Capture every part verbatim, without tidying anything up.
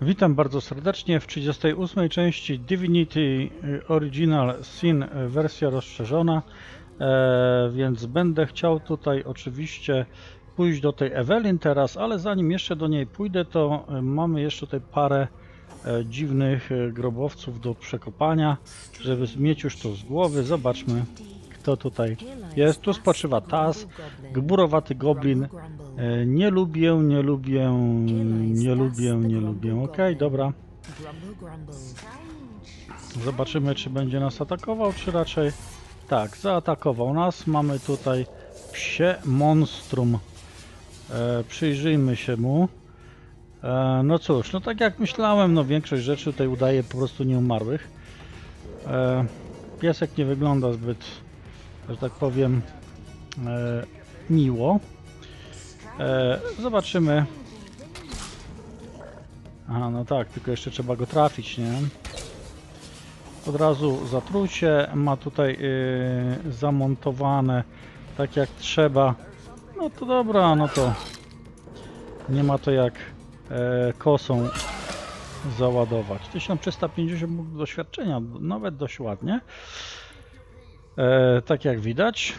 Witam bardzo serdecznie w trzydziestej ósmej części Divinity Original Sin, wersja rozszerzona, e, więc będę chciał tutaj oczywiście pójść do tej Evelyn teraz, ale zanim jeszcze do niej pójdę, to mamy jeszcze tutaj parę e, dziwnych grobowców do przekopania, żeby mieć już to z głowy. Zobaczmy, kto tutaj jest. Tu spoczywa Taz, gburowaty goblin. E, nie lubię, nie lubię, nie lubię, nie lubię. Ok, dobra. Zobaczymy, czy będzie nas atakował, czy raczej... Tak, zaatakował nas. Mamy tutaj psie monstrum. E, przyjrzyjmy się mu. E, no cóż, no tak jak myślałem, no większość rzeczy tutaj udaje po prostu nieumarłych. E, piesek nie wygląda zbyt, że tak powiem, e, miło. E, zobaczymy. Aha, no tak, tylko jeszcze trzeba go trafić, nie? Od razu zatrucie, ma tutaj yy, zamontowane tak jak trzeba. No to dobra, no to nie ma to jak e, kosą załadować. tysiąc trzysta pięćdziesiąt punktów doświadczenia, nawet dość ładnie. E, tak jak widać.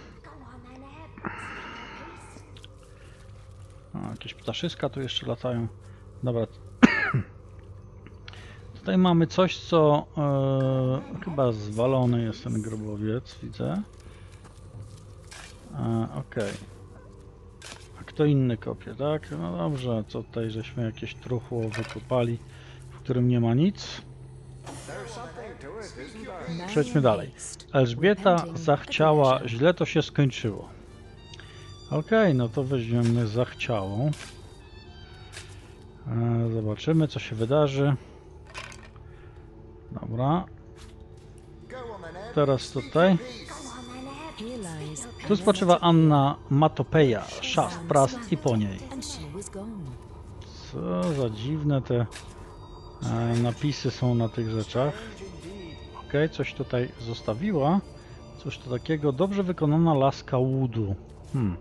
O, jakieś ptaszyska tu jeszcze latają. Dobra. Tutaj mamy coś, co e, chyba zwalony jest ten grobowiec, widzę. E, Okej. Okay. A kto inny kopie, tak? No dobrze, co tutaj żeśmy jakieś truchło wykopali, w którym nie ma nic. Przejdźmy dalej. Elżbieta zachciała, źle to się skończyło. Okej, okay, no to weźmiemy zachciałą. E, zobaczymy, co się wydarzy. Dobra. Teraz tutaj. Tu spoczywa Anna Matopeja, Szast, Prast i po niej. Co za dziwne te e, napisy są na tych rzeczach. Ok, coś tutaj zostawiła. Coś to takiego. Dobrze wykonana laska łudu. Hmm.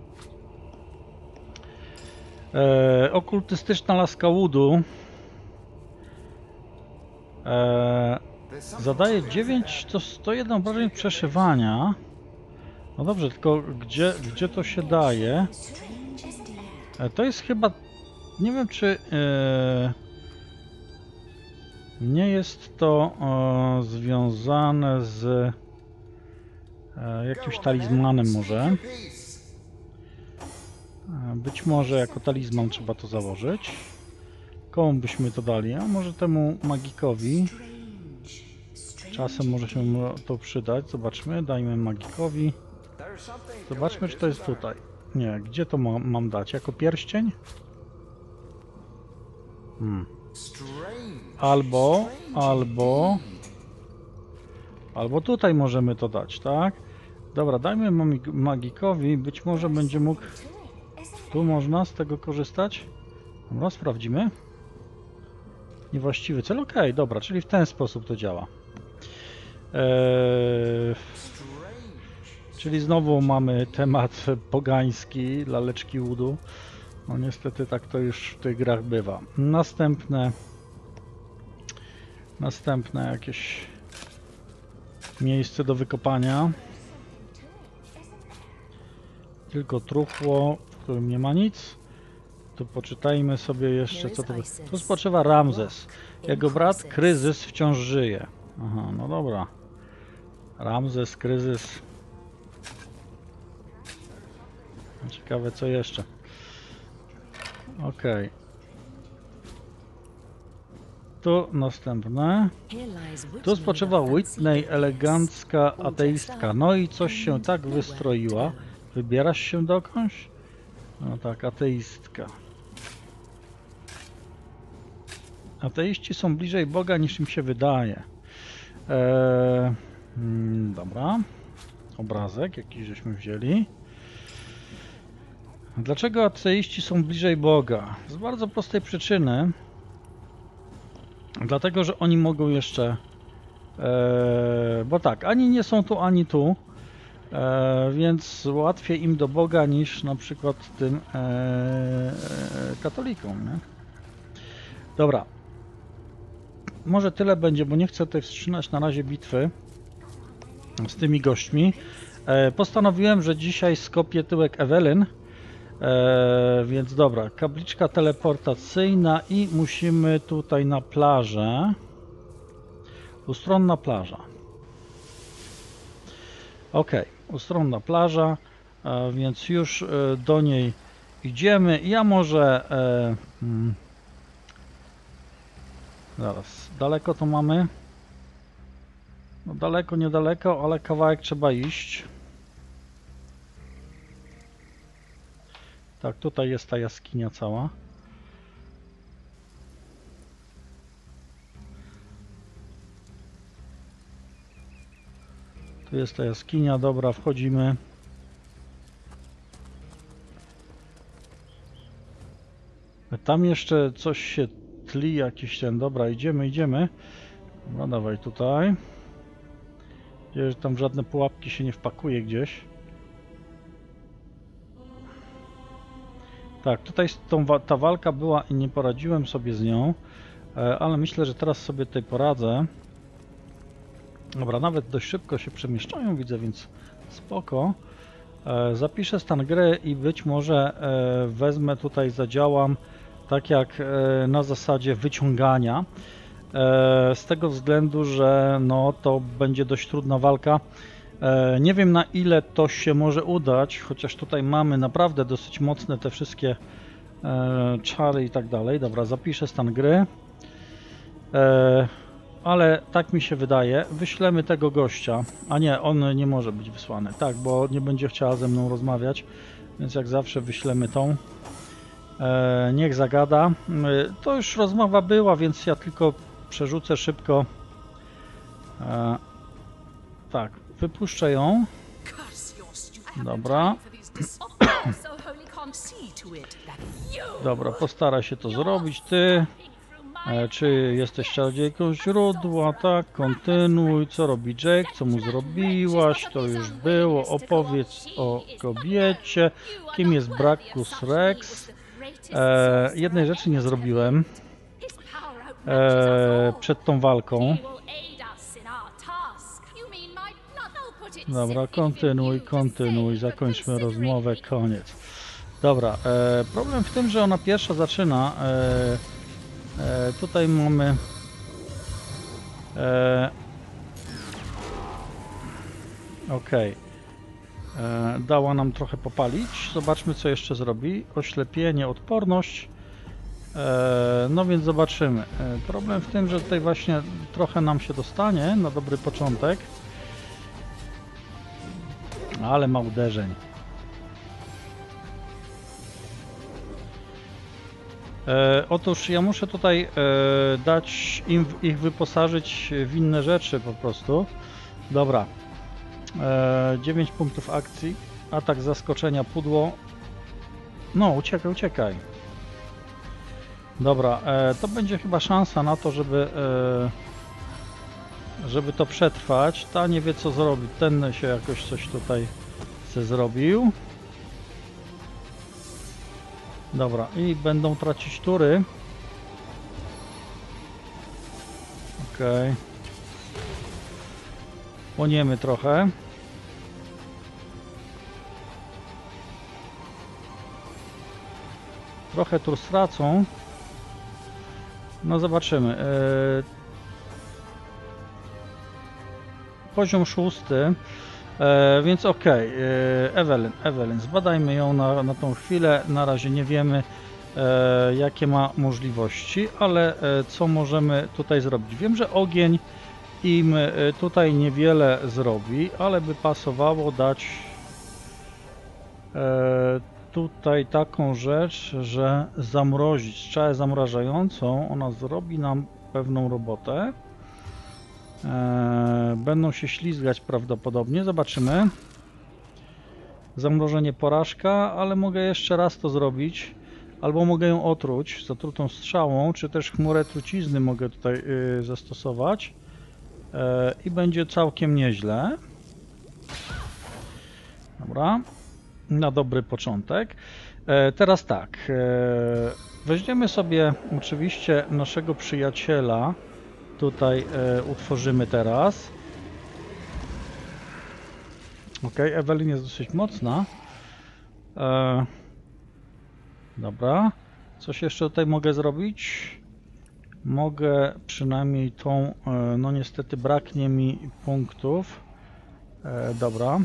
E, okultystyczna laska łudu. E, zadaje dziewięć, to sto jeden obrażeń przeszywania. No dobrze, tylko gdzie, gdzie to się daje? E, to jest chyba... Nie wiem, czy... E, nie jest to e, związane z e, jakimś talizmanem może. E, być może jako talizman trzeba to założyć. Komu byśmy to dali? A może temu magikowi? Czasem może się to przydać. Zobaczmy, dajmy magikowi. Zobaczmy, czy to jest tutaj. Nie, gdzie to ma, mam dać? Jako pierścień? Hmm. Albo, albo... Albo tutaj możemy to dać, tak? Dobra, dajmy magikowi. Być może będzie mógł... Tu można z tego korzystać? Dobra, sprawdzimy. Niewłaściwy cel. Okej, okay, dobra, czyli w ten sposób to działa. Eee, czyli znowu mamy temat pogański, laleczki łudu. No niestety tak to już w tych grach bywa. Następne Następne jakieś miejsce do wykopania. Tylko truchło, w którym nie ma nic. Tu poczytajmy sobie jeszcze, co to... Tu spoczywa Ramzes. Jego brat Kryzys wciąż żyje. Aha, no dobra. Ramzes, Kryzys. Ciekawe, co jeszcze. Okej. Okay. Tu następne. Tu spoczywa Whitney, elegancka ateistka. No i coś się tak wystroiła. Wybierasz się dokądś? No tak, ateistka. Ateiści są bliżej Boga niż im się wydaje. Eee, hmm, dobra. Obrazek jakiś żeśmy wzięli. Dlaczego ateiści są bliżej Boga? Z bardzo prostej przyczyny. Dlatego, że oni mogą jeszcze... E, bo tak, ani nie są tu, ani tu. E, więc łatwiej im do Boga niż na przykład tym e, e, katolikom, nie? Dobra. może tyle będzie, bo nie chcę tutaj wstrzymać na razie bitwy z tymi gośćmi. E, postanowiłem, że dzisiaj skopię tyłek Evelyn. E, więc dobra, kapliczka teleportacyjna i musimy tutaj na plażę. Ustronna plaża. Ok, ustronna plaża, e, więc już e, do niej idziemy. Ja może... E, hmm, zaraz, daleko to mamy? No daleko, niedaleko, ale kawałek trzeba iść. Tak, tutaj jest ta jaskinia cała. Tu jest ta jaskinia, dobra, wchodzimy. Tam jeszcze coś się tli, jakiś ten, dobra, idziemy, idziemy. No dawaj tutaj. Gdzieś tam żadne pułapki się nie wpakuje gdzieś. Tak, tutaj z tą, ta walka była i nie poradziłem sobie z nią, ale myślę, że teraz sobie tutaj poradzę. Dobra, nawet dość szybko się przemieszczają, widzę, więc spoko. Zapiszę stan gry i być może wezmę tutaj, zadziałam tak jak na zasadzie wyciągania. Z tego względu, że no to będzie dość trudna walka. Nie wiem, na ile to się może udać, chociaż tutaj mamy naprawdę dosyć mocne te wszystkie czary i tak dalej. Dobra, zapiszę stan gry. Ale tak mi się wydaje, wyślemy tego gościa, a nie, on nie może być wysłany, tak, bo nie będzie chciała ze mną rozmawiać, więc jak zawsze wyślemy tą. E, niech zagada. E, to już rozmowa była, więc ja tylko przerzucę szybko. E, tak, wypuszczę ją. Dobra. Dobra, postaraj się to zrobić, ty. E, czy jesteś czarodziejką źródła? Tak, kontynuuj. Co robi Jake? Co mu zrobiłaś? To już było. Opowiedz o kobiecie. Kim jest Brachus Rex? E, jednej rzeczy nie zrobiłem e, przed tą walką. Dobra, kontynuuj, kontynuuj. Zakończmy rozmowę. Koniec. Dobra, e, problem w tym, że ona pierwsza zaczyna. E, E, tutaj mamy e, ok, e, dała nam trochę popalić. Zobaczmy, co jeszcze zrobi. Oślepienie, odporność. E, no więc zobaczymy. E, problem w tym, że tutaj właśnie trochę nam się dostanie na dobry początek, ale ma uderzeń. E, otóż ja muszę tutaj e, dać im, ich wyposażyć w inne rzeczy po prostu. Dobra. E, dziewięć punktów akcji. Atak zaskoczenia, pudło. No, uciekaj, uciekaj. Dobra, e, to będzie chyba szansa na to, żeby e, żeby to przetrwać. Ta nie wie, co zrobić. Ten się jakoś coś tutaj chce zrobił. Dobra, i będą tracić tury. Okej. Płoniemy trochę. Trochę tur stracą. No zobaczymy. Eee... Poziom szósty. E, więc ok, e, Evelyn, Evelyn, zbadajmy ją na, na tą chwilę. Na razie nie wiemy, e, jakie ma możliwości, ale e, co możemy tutaj zrobić. Wiem, że ogień im e, tutaj niewiele zrobi, ale by pasowało dać e, tutaj taką rzecz, że zamrozić strzałę zamrażającą. Ona zrobi nam pewną robotę. Eee, będą się ślizgać prawdopodobnie, zobaczymy. Zamrożenie, porażka, ale mogę jeszcze raz to zrobić. Albo mogę ją otruć zatrutą strzałą, czy też chmurę trucizny mogę tutaj yy, zastosować. Eee, I będzie całkiem nieźle. Dobra, na dobry początek. Eee, teraz tak, eee, weźmiemy sobie oczywiście naszego przyjaciela. tutaj e, utworzymy teraz. Ok, Evelyn jest dosyć mocna. E, dobra. Coś jeszcze tutaj mogę zrobić? Mogę przynajmniej tą... E, no niestety braknie mi punktów. E, dobra.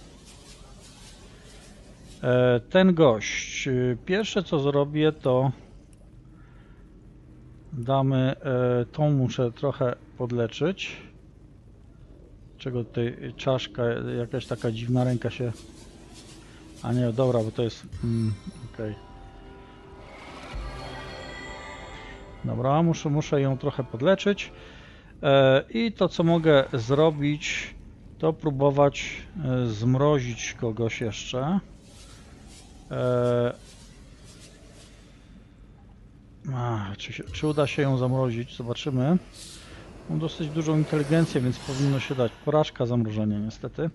E, ten gość. Pierwsze co zrobię to... Damy... E, tą muszę trochę podleczyć. Czego tutaj czaszka, jakaś taka dziwna ręka się... A nie, dobra, bo to jest... Mm, okej. Okay. Dobra, muszę, muszę ją trochę podleczyć. E, I to co mogę zrobić, to próbować e, zmrozić kogoś jeszcze. E, a, czy, się, czy uda się ją zamrozić? Zobaczymy. Mam dosyć dużą inteligencję, więc powinno się dać. Porażka zamrożenia niestety.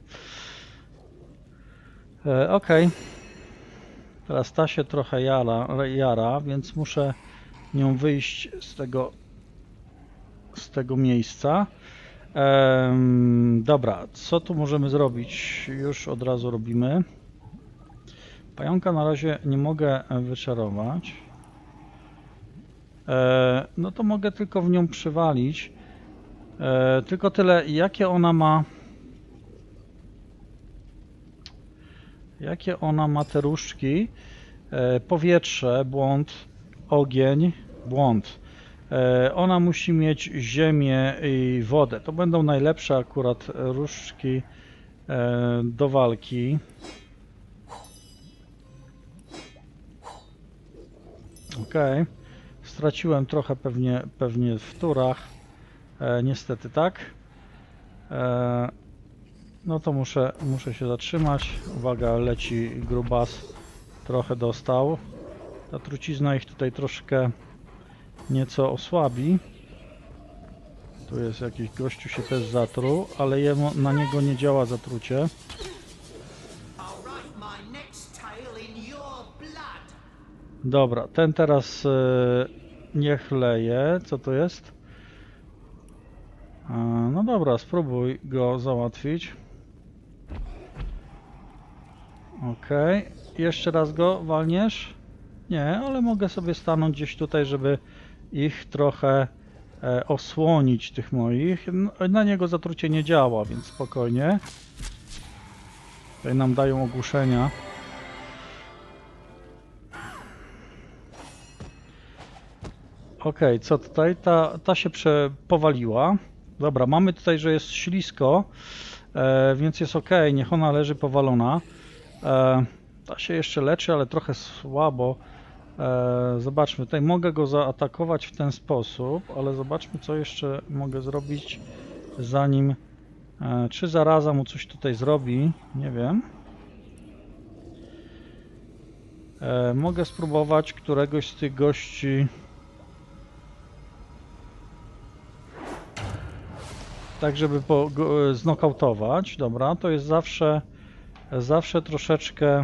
E, ok. Teraz ta się trochę jara, jara, więc muszę nią wyjść z tego z tego miejsca. Ehm, dobra, co tu możemy zrobić? Już od razu robimy. Pająka na razie nie mogę wyczarować. E, no to mogę tylko w nią przywalić. E, tylko tyle, jakie ona ma... Jakie ona ma te różdżki? E, powietrze, błąd, ogień, błąd. E, ona musi mieć ziemię i wodę. To będą najlepsze akurat różdżki e, do walki. Ok. Straciłem trochę pewnie, pewnie w turach. E, niestety tak. E, no to muszę, muszę się zatrzymać. Uwaga, leci grubas. Trochę dostał. Ta trucizna ich tutaj troszkę nieco osłabi. Tu jest jakiś gościu, się też zatruł, ale jemu, na niego nie działa zatrucie. Dobra, ten teraz e, niech leje. Co to jest? E, no dobra, spróbuj go załatwić. Ok, jeszcze raz go walniesz? Nie, ale mogę sobie stanąć gdzieś tutaj, żeby ich trochę e, osłonić, tych moich. No, na niego zatrucie nie działa, więc spokojnie. Tutaj nam dają ogłuszenia. Ok, co tutaj? Ta, ta się prze powaliła. Dobra, mamy tutaj, że jest ślisko, e, więc jest ok, niech ona leży powalona. E, ta się jeszcze leczy, ale trochę słabo. E, zobaczmy, tutaj mogę go zaatakować w ten sposób, ale zobaczmy, co jeszcze mogę zrobić, zanim... E, czy zaraza mu coś tutaj zrobi? Nie wiem. E, mogę spróbować któregoś z tych gości... tak, żeby po, go, znokautować. Dobra, to jest zawsze, zawsze troszeczkę...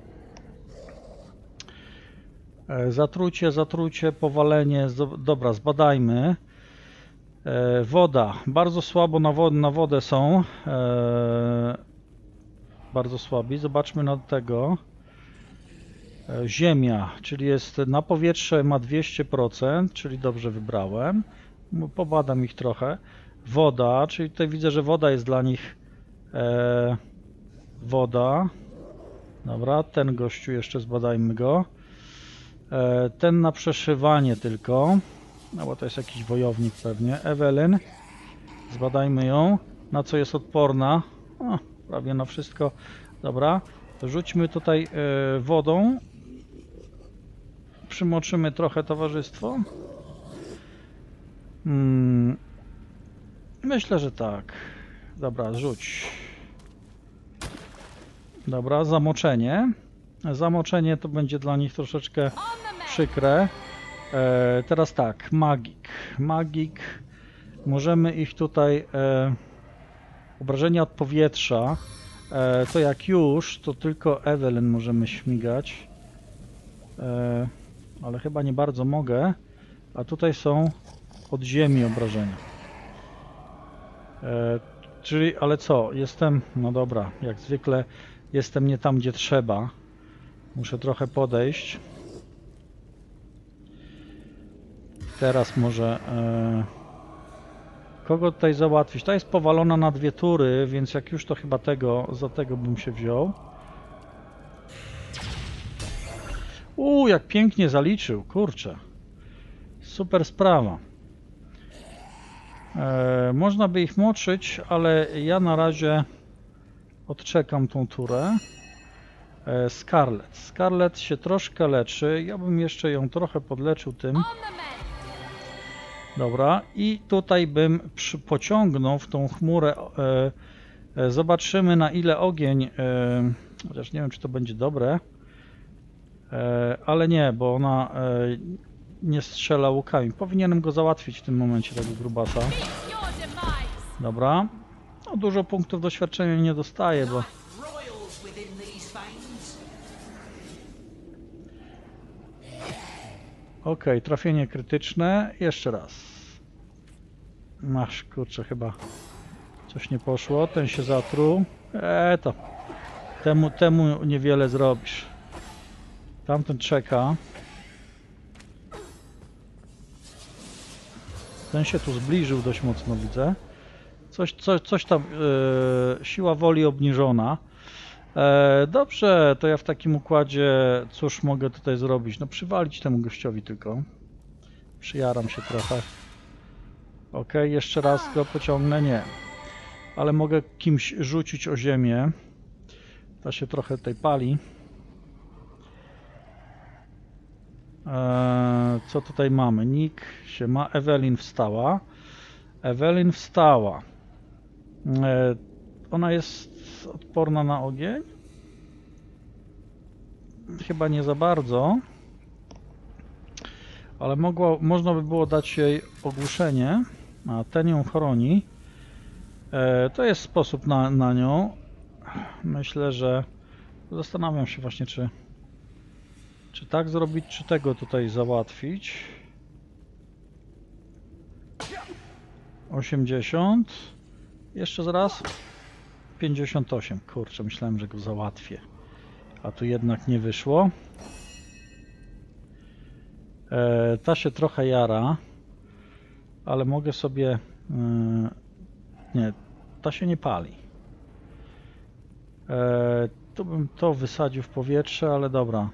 Zatrucie, zatrucie, powalenie. Dobra, zbadajmy. E, woda. Bardzo słabo na, wod na wodę są. E, bardzo słabi. Zobaczmy na tego. E, ziemia, czyli jest na powietrze ma dwieście procent, czyli dobrze wybrałem. Pobadam ich trochę. Woda, czyli tutaj widzę, że woda jest dla nich e, woda. Dobra, ten gościu jeszcze zbadajmy go. Ten na przeszywanie tylko, no bo to jest jakiś wojownik pewnie. Evelyn, zbadajmy ją, na co jest odporna. O, prawie na wszystko. Dobra, rzućmy tutaj y, wodą. Przymoczymy trochę towarzystwo. Hmm. Myślę, że tak. Dobra, rzuć. Dobra, zamoczenie. Zamoczenie to będzie dla nich troszeczkę przykre. E, teraz tak, magik. Magik. Możemy ich tutaj... E, obrażenia od powietrza. E, to jak już, to tylko Evelyn możemy śmigać. E, ale chyba nie bardzo mogę. A tutaj są od ziemi obrażenia. E, czyli, ale co? Jestem, no dobra, jak zwykle jestem nie tam, gdzie trzeba. Muszę trochę podejść. Teraz może... E, kogo tutaj załatwić? Ta jest powalona na dwie tury, więc jak już to chyba tego, za tego bym się wziął. Uuu, jak pięknie zaliczył, kurczę. Super sprawa. E, można by ich moczyć, ale ja na razie odczekam tą turę. E, Scarlet. Scarlet się troszkę leczy. Ja bym jeszcze ją trochę podleczył tym. Dobra. I tutaj bym przy, pociągnął w tą chmurę. E, e, zobaczymy, na ile ogień... E, chociaż nie wiem, czy to będzie dobre. E, ale nie, bo ona e, nie strzela łukami. Powinienem go załatwić w tym momencie, tego grubasa. Dobra. No, dużo punktów doświadczenia nie dostaje, bo... Ok, trafienie krytyczne. Jeszcze raz. Masz, kurczę, chyba coś nie poszło. Ten się zatruł. Eee, to. Temu, temu niewiele zrobisz. Tamten czeka. Ten się tu zbliżył dość mocno, widzę. Coś, coś, coś tam, e, siła woli obniżona. E, dobrze, to ja w takim układzie, cóż mogę tutaj zrobić? No przywalić temu gościowi tylko. Przyjaram się trochę. Ok, jeszcze raz go pociągnę? Nie. Ale mogę kimś rzucić o ziemię. Ta się trochę tutaj pali. E, co tutaj mamy? Nick się ma, Evelyn wstała. Evelyn wstała. E, ona jest odporna na ogień? Chyba nie za bardzo. Ale mogło, można by było dać jej ogłuszenie. A ten ją chroni. E, to jest sposób na, na nią. Myślę, że zastanawiam się właśnie, czy czy tak zrobić, czy tego tutaj załatwić. osiemdziesiąt. Jeszcze zaraz. pięćdziesiąt osiem. Kurczę, myślałem, że go załatwię. A tu jednak nie wyszło. E, ta się trochę jara. Ale mogę sobie... E, nie, ta się nie pali. E, tu bym to wysadził w powietrze, ale dobra.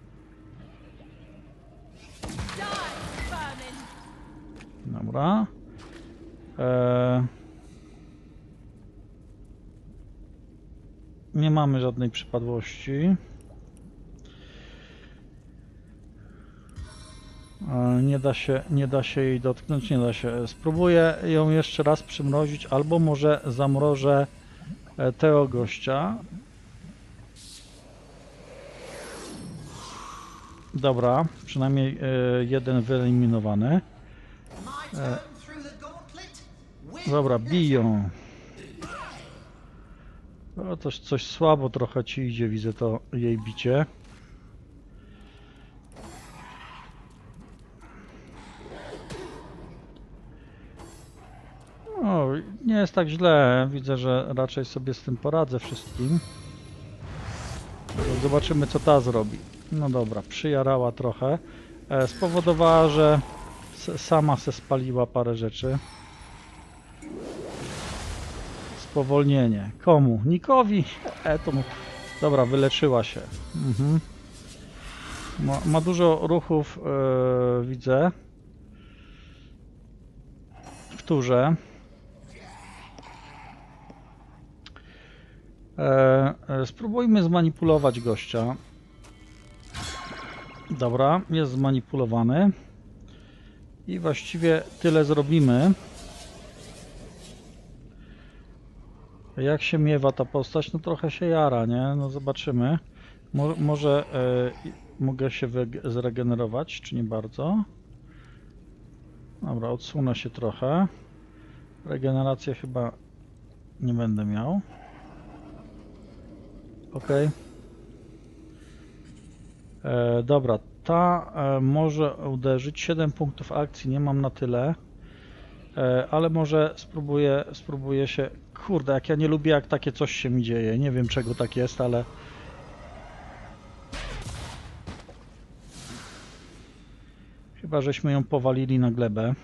Dobra. E, nie mamy żadnej przypadłości. E, nie da się, nie da się jej dotknąć, nie da się. Spróbuję ją jeszcze raz przymrozić, albo może zamrożę tego gościa. Dobra, przynajmniej e, jeden wyeliminowany. E, dobra, biją. O, to coś słabo trochę ci idzie, widzę to jej bicie. O, nie jest tak źle. Widzę, że raczej sobie z tym poradzę wszystkim. Zobaczymy, co ta zrobi. No dobra, przyjarała trochę. E, spowodowała, że sama se spaliła parę rzeczy. Spowolnienie. Komu? Nikowi? E, to mu... Dobra, wyleczyła się. Mhm. Ma, ma dużo ruchów, e, widzę. W turze. E, e, spróbujmy zmanipulować gościa. Dobra, jest zmanipulowany. I właściwie tyle zrobimy. Jak się miewa ta postać? No trochę się jara, nie? No zobaczymy. Mo może e, mogę się zregenerować, czy nie bardzo? Dobra, odsunę się trochę. Regenerację chyba nie będę miał. Ok. E, dobra, ta e, może uderzyć. siedem punktów akcji, nie mam na tyle. e, ale może spróbuję, spróbuję się... Kurde, jak ja nie lubię, jak takie coś się mi dzieje. Nie wiem, czego tak jest, ale... Chyba, żeśmy ją powalili na glebę.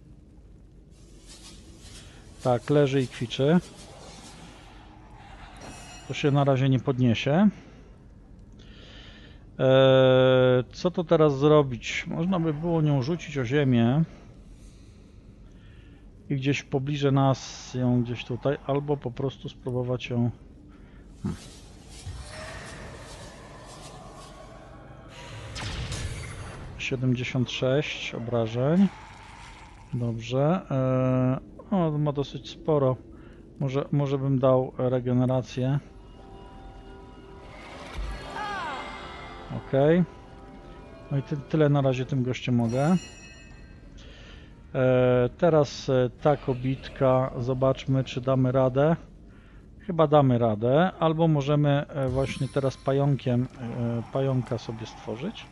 Tak, leży i kwiczy. To się na razie nie podniesie. Eee, co to teraz zrobić? Można by było nią rzucić o ziemię i gdzieś w pobliżu nas ją gdzieś tutaj, albo po prostu spróbować ją... Hmm. siedemdziesiąt sześć obrażeń. Dobrze. Eee, o, ma dosyć sporo. Może, może bym dał regenerację. Ok. No i ty, tyle na razie tym gościem mogę. E, teraz e, ta kobitka. Zobaczmy, czy damy radę. Chyba damy radę. Albo możemy e, właśnie teraz pająkiem e, pająka sobie stworzyć.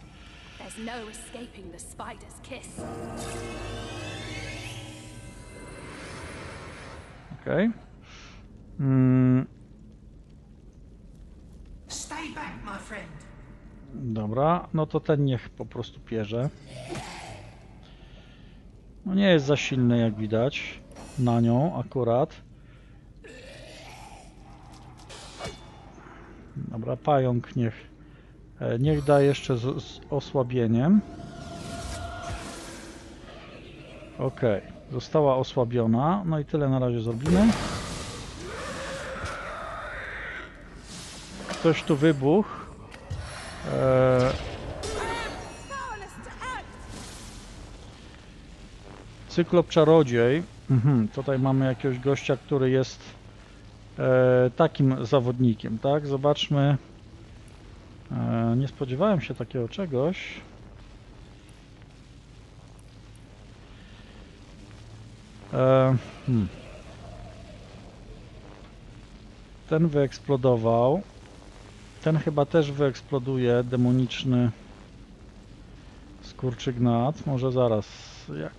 Ok. Mm. Dobra, no to ten niech po prostu pierze. No nie jest za silny, jak widać, na nią akurat. Dobra, pająk niech, niech da jeszcze z, z osłabieniem. Ok, została osłabiona. No i tyle na razie zrobimy. Ktoś tu wybuchł. Eee... Cyklop czarodziej. Mhm, tutaj mamy jakiegoś gościa, który jest e, takim zawodnikiem, tak? Zobaczmy. E, nie spodziewałem się takiego czegoś. E, hmm. Ten wyeksplodował. Ten chyba też wyeksploduje. Demoniczny skurczygnat. Może zaraz. Jak?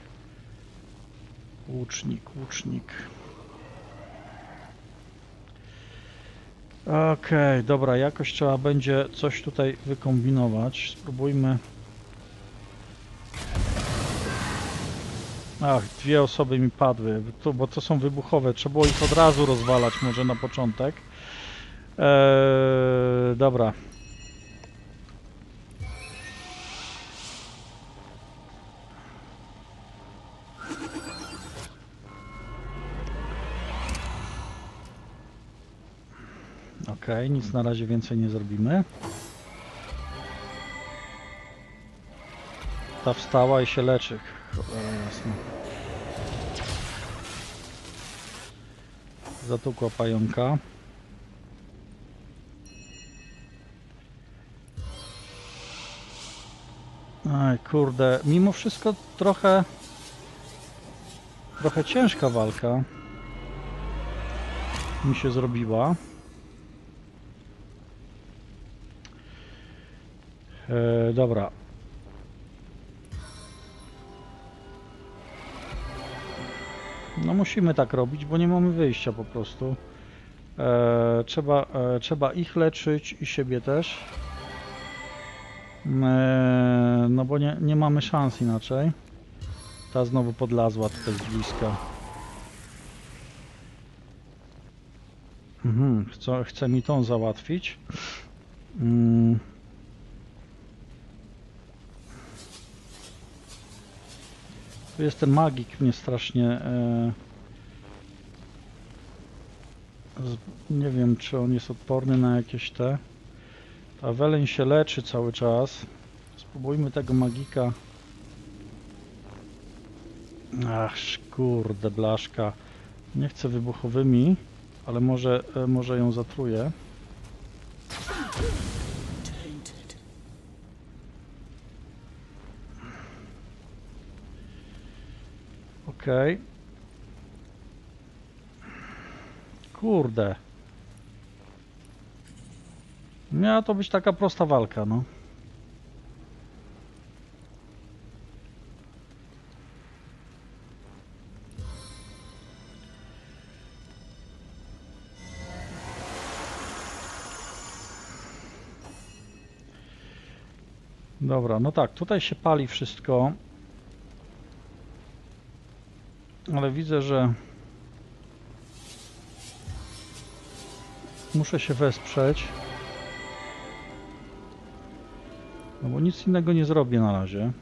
Łucznik, łucznik. Okej, okay, dobra, jakoś trzeba będzie coś tutaj wykombinować. Spróbujmy. Ach, dwie osoby mi padły, to, bo to są wybuchowe. Trzeba było ich od razu rozwalać może na początek. Eee, dobra. Ok, nic na razie więcej nie zrobimy. Ta wstała i się leczy. Cholera jasna. Zatukła pająka. Aj, kurde, mimo wszystko trochę trochę ciężka walka mi się zrobiła. E, dobra. No musimy tak robić, bo nie mamy wyjścia po prostu. E, trzeba, e, trzeba ich leczyć i siebie też. E, no bo nie, nie mamy szans inaczej. Ta znowu podlazła tutaj z bliska. Mhm, chcę, chcę mi tą załatwić. Mm. Tu jest ten magik, mnie strasznie... E, z, nie wiem, czy on jest odporny na jakieś te... Ta weleń się leczy cały czas. Spróbujmy tego magika. Ach, kurde, blaszka. Nie chcę wybuchowymi, ale może, e, może ją zatruję. Okej. Okay. Kurde. Miała to być taka prosta walka, no. Dobra, no tak, tutaj się pali wszystko. Ale widzę, że muszę się wesprzeć. No bo nic innego nie zrobię na razie.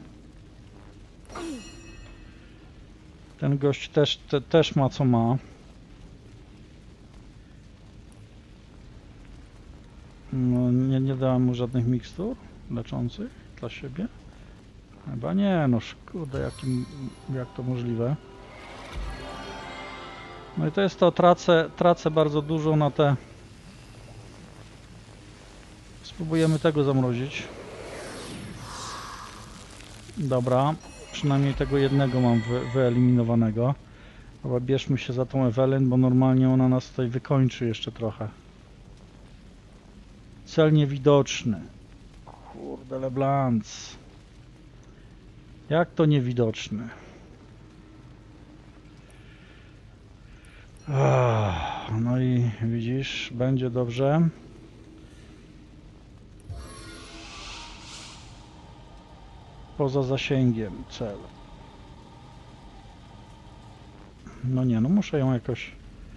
Ten gość też, te, też ma co ma. No, nie, nie dałem mu żadnych mikstur leczących dla siebie. Chyba nie, no kurde, jakim, jak to możliwe. No i to jest to, tracę, tracę bardzo dużo na te... Spróbujemy tego zamrozić. Dobra, przynajmniej tego jednego mam wy, wyeliminowanego. Dobra, bierzmy się za tą Evelyn, bo normalnie ona nas tutaj wykończy jeszcze trochę. Cel niewidoczny. Kurde, LeBlanc. Jak to niewidoczny? Ach, no i widzisz, będzie dobrze. Poza zasięgiem cel. No nie, no muszę ją jakoś...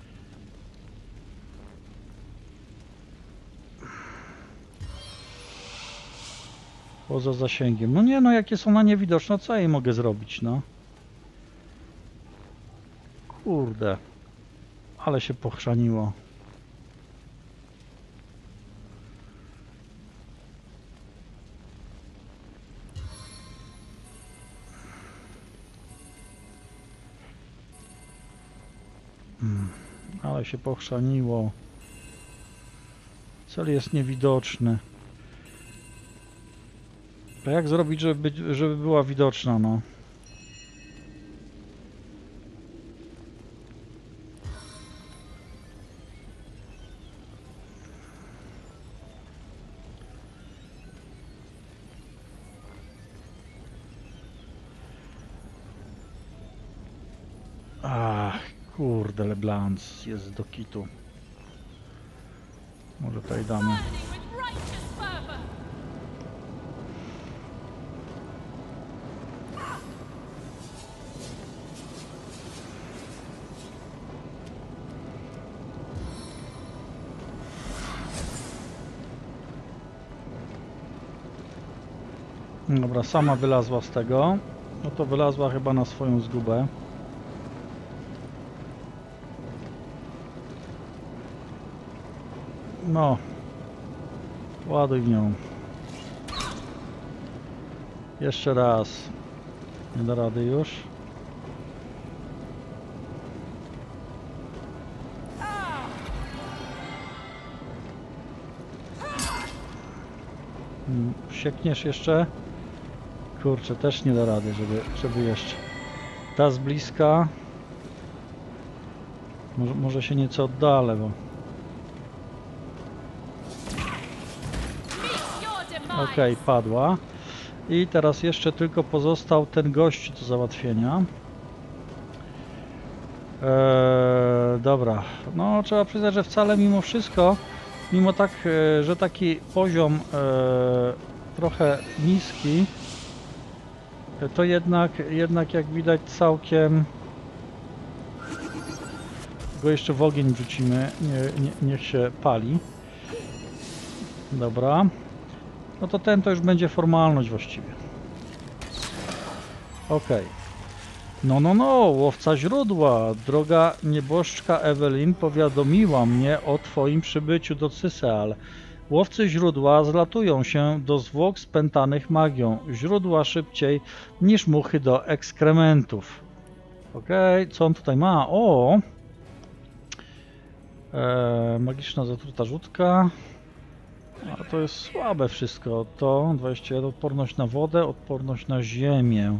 Poza zasięgiem. No nie, no jak jest ona niewidoczna, co ja jej mogę zrobić, no? Kurde. Ale się pochrzaniło. Hmm. Ale się pochrzaniło. Cel jest niewidoczny. To jak zrobić, żeby, żeby była widoczna, no? Ach, kurde, LeBlanc jest do kitu. Może tutaj damy. Dobra, sama wylazła z tego. No to wylazła chyba na swoją zgubę. No. Ładuj w nią. Jeszcze raz. Nie da rady już. Siekniesz jeszcze? Kurczę, też nie da rady, żeby, żeby jeszcze. Ta z bliska. Może, może się nieco oddalę, bo... Okej, okay, padła. I teraz jeszcze tylko pozostał ten gość do załatwienia. Eee, dobra, no trzeba przyznać, że wcale mimo wszystko, mimo tak, e, że taki poziom e, trochę niski, to jednak, jednak jak widać całkiem... Go jeszcze w ogień wrzucimy, nie, nie, niech się pali. Dobra. No to ten to już będzie formalność właściwie. Ok. No, no, no, łowca źródła. Droga nieboszczka Evelyn powiadomiła mnie o twoim przybyciu do Cyseal. Łowcy źródła zlatują się do zwłok spętanych magią. Źródła szybciej niż muchy do ekskrementów. Ok, co on tutaj ma? O! Eee, magiczna zatruta rzutka. A to jest słabe wszystko. To dwadzieścia jeden, odporność na wodę, odporność na ziemię.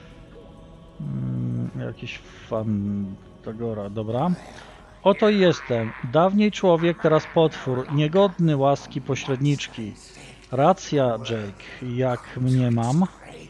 Hmm, jakiś fantagora, dobra. Oto jestem. Dawniej człowiek, teraz potwór. Niegodny łaski pośredniczki. Racja, Jake. Jak mniemam?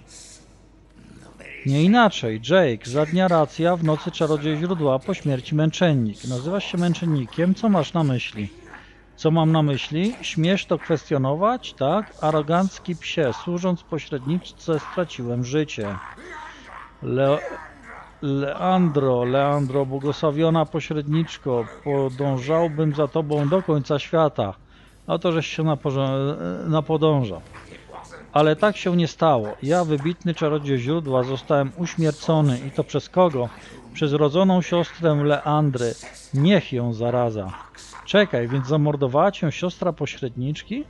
Nie inaczej. Jake. Za dnia racja, w nocy czarodziej źródła, po śmierci męczennik. Nazywasz się męczennikiem? Co masz na myśli? Co mam na myśli? Śmiesz to kwestionować? Tak? Arogancki psie, służąc pośredniczce straciłem życie. Le Leandro, Leandro, błogosławiona pośredniczko, podążałbym za tobą do końca świata. A to, żeś się napodążał. Ale tak się nie stało. Ja, wybitny czarodziej źródła, zostałem uśmiercony i to przez kogo? Przez rodzoną siostrę Leandry. Niech ją zaraza. Czekaj, więc zamordowała cię siostra pośredniczki?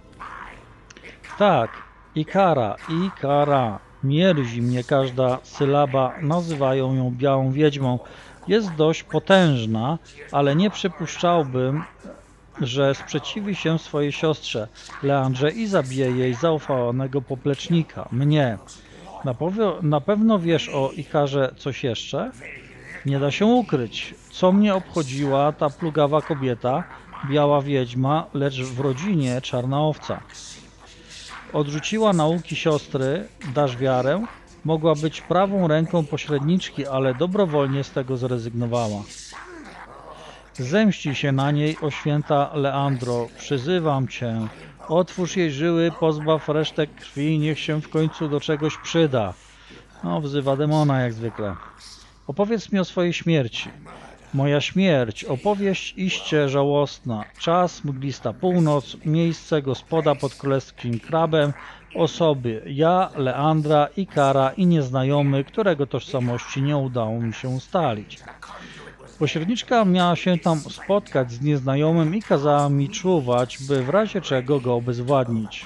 Tak, Ikara, Ikara. Mierzi mnie każda sylaba, nazywają ją białą wiedźmą. Jest dość potężna, ale nie przypuszczałbym, że sprzeciwi się swojej siostrze Leandrze i zabije jej zaufanego poplecznika, mnie. Na, na pewno wiesz o Ikarze coś jeszcze? Nie da się ukryć, co mnie obchodziła ta plugawa kobieta, biała wiedźma, lecz w rodzinie czarna owca. Odrzuciła nauki siostry, dasz wiarę, mogła być prawą ręką pośredniczki, ale dobrowolnie z tego zrezygnowała. Zemści się na niej, o święta Leandro, przyzywam cię. Otwórz jej żyły, pozbaw resztek krwi, niech się w końcu do czegoś przyda. No, wzywa demona jak zwykle. Opowiedz mi o swojej śmierci. Moja śmierć, opowieść iście żałosna. Czas, mglista północ, miejsce, gospoda pod królewskim krabem, osoby, ja, Leandra, Ikara i nieznajomy, którego tożsamości nie udało mi się ustalić. Pośredniczka miała się tam spotkać z nieznajomym i kazała mi czuwać, by w razie czego go obezwładnić.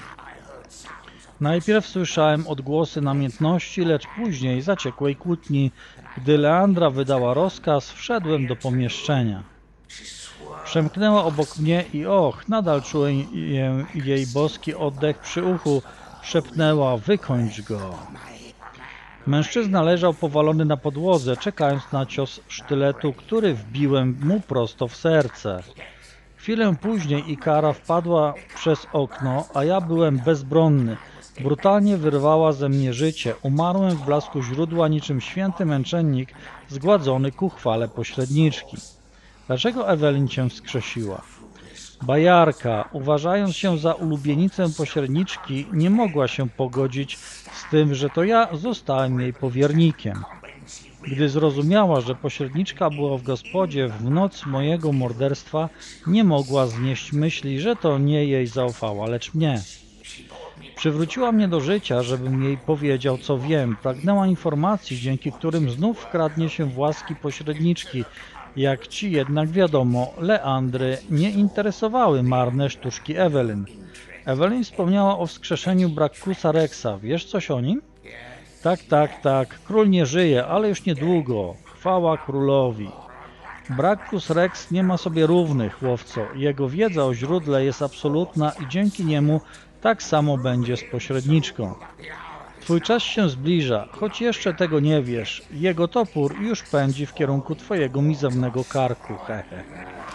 Najpierw słyszałem odgłosy namiętności, lecz później zaciekłej kłótni. Gdy Leandra wydała rozkaz, wszedłem do pomieszczenia. Przemknęła obok mnie i och, nadal czułem jej boski oddech przy uchu. Szepnęła, wykończ go. Mężczyzna leżał powalony na podłodze, czekając na cios sztyletu, który wbiłem mu prosto w serce. Chwilę później Ikara wpadła przez okno, a ja byłem bezbronny. Brutalnie wyrwała ze mnie życie. Umarłem w blasku źródła niczym święty męczennik zgładzony ku chwale pośredniczki. Dlaczego Ewelin cię wskrzesiła? Bajarka, uważając się za ulubienicę pośredniczki, nie mogła się pogodzić z tym, że to ja zostałem jej powiernikiem. Gdy zrozumiała, że pośredniczka była w gospodzie w noc mojego morderstwa, nie mogła znieść myśli, że to nie jej zaufała, lecz mnie. Przywróciła mnie do życia, żebym jej powiedział, co wiem. Pragnęła informacji, dzięki którym znów wkradnie się w łaski pośredniczki. Jak ci jednak wiadomo, Leandry nie interesowały marne sztuczki Ewelin. Ewelin wspomniała o wskrzeszeniu Braccusa Rexa. Wiesz coś o nim? Tak, tak, tak. Król nie żyje, ale już niedługo. Chwała królowi. Braccus Rex nie ma sobie równych, łowco. Jego wiedza o źródle jest absolutna i dzięki niemu tak samo będzie z pośredniczką. Twój czas się zbliża, choć jeszcze tego nie wiesz. Jego topór już pędzi w kierunku twojego mizernego karku, hehe.